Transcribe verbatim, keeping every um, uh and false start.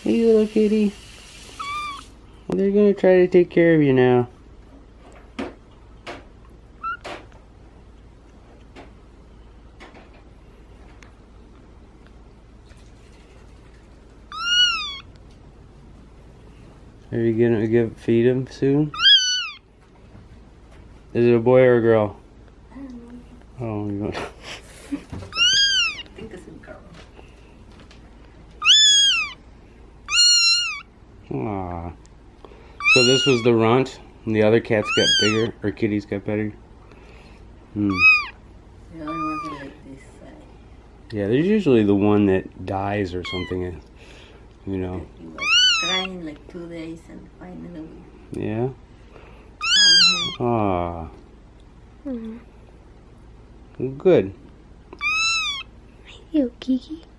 Hey, little kitty. Well, they're gonna try to take care of you now. Are you gonna give feed him soon? Is it a boy or a girl? I don't know. Oh, you don't. I think it's a girl. Aww. So this was the runt, and the other cats got bigger, or kitties got better. Hmm. The other ones are like this size. Yeah, there's usually the one that dies or something, you know. He was crying like two days and finally we Yeah? found him. Aww. Mm. Well, good. You, Kiki.